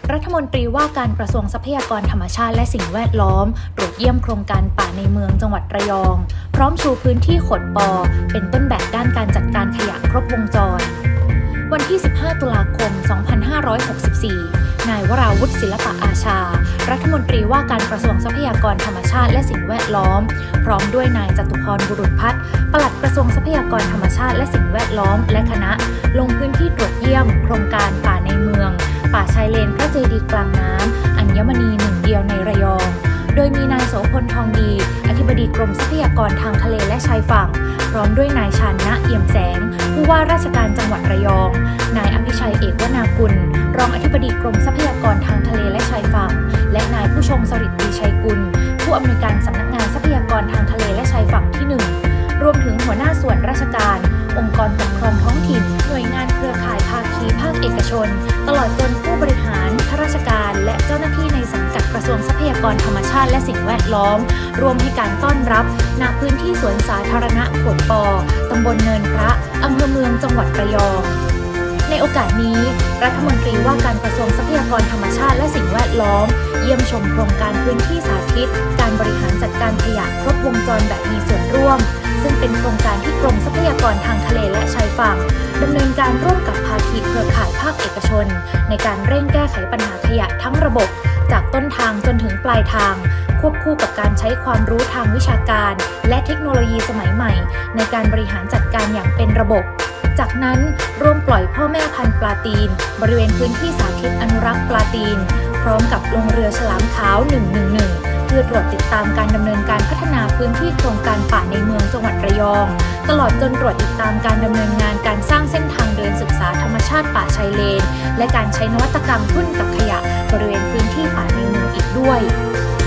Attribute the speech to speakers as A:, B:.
A: รัฐมนตรีว่าการกระทรวงทรัพยากรธรรมชาติและสิ่งแวดล้อมตรวจเยี่ยมโครงการป่าในเมืองจังหวัดระยองพร้อมชูพื้นที่ขดปอเป็นต้นแบบด้านการจัดการขยะครบวงจรวันที่ 15 ตุลาคม 2564 นายวราวุฒิ ศิลปะอาชารัฐมนตรีว่าการกระทรวงทรัพยากรธรรมชาติและสิ่งแวดล้อมพร้อมด้วยนายจตุพร บุรุษพัฒน์ปลัดกระทรวงทรัพยากรธรรมชาติและสิ่งแวดล้อมและคณะลงพื้นที่ตรวจเยี่ยมโครงการป่าในเมืองป่าชายเลนพระเจดีย์กลางน้ำอัญมณีหนึ่งเดียวในระยองโดยมีนายโสพล ทองดีอธิบดีกรมทรัพยากรทางทะเลและชายฝั่งพร้อมด้วยนายชาญนะเอี่ยมแสงผู้ว่าราชการจังหวัดระยองนายอภิชัย เอกวนากุลรองอธิบดีกรมทรัพยากรทางทะเลและชายฝั่งและนายผู้ชงสฤษฎีชัยกุลผู้อำนวยการสำนักงานทรัพยากรทางทะเลและชายฝั่งที่ 1รวมถึงหัวหน้าส่วนราชการองค์กรปกครองท้องถิ่นหน่วยงานเครือข่ายภาคีภาคเอกชนตลอดจนผู้บริหารข้าราชการและเจ้าหน้าที่ในสังกัดกระทรวงทรัพยากรธรรมชาติและสิ่งแวดล้อมรวมให้การต้อนรับณพื้นที่สวนสาธารณะขวดปอตำบลเนินพระอำเภอเมืองจังหวัดระยองในโอกาสนี้รัฐมนตรีว่าการกระทรวงทรัพยากรธรรมชาติและสิ่งแวดล้อมเยี่ยมชมโครงการพื้นที่สาธิตการบริหารจัดการขยะครบวงจรแบบมีส่วนร่วมซึ่งเป็นโครงการที่กรมทรัพยากรทางทะเลและชายฝั่งดำเนินการร่วมกับภาคีเครือข่ายภาคเอกชนในการเร่งแก้ไขปัญหาขยะทั้งระบบจากต้นทางจนถึงปลายทางควบคู่กับการใช้ความรู้ทางวิชาการและเทคโนโลยีสมัยใหม่ในการบริหารจัดการอย่างเป็นระบบจากนั้นร่วมปล่อยพ่อแม่พันธุ์ปลาตีนบริเวณพื้นที่สาธิตอนุรักษ์ปลาตีนพร้อมกับลงเรือฉลามขาว 111 เพื่อตรวจติดตามการดำเนินการพัฒนาพื้นที่โครงการป่าในเมืองจังหวัดระยองตลอดจนตรวจติดตามการดำเนินงานการสร้างเส้นทางเดินศึกษาธรรมชาติป่าชายเลนและการใช้นวัตกรรมทุ่นกับขยะบริเวณพื้นที่ป่าในเมืองอีกด้วย